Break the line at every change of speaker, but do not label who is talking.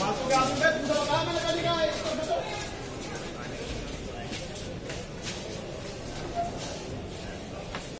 फालतू के आदमी पे पूरा बताया मैंने कहा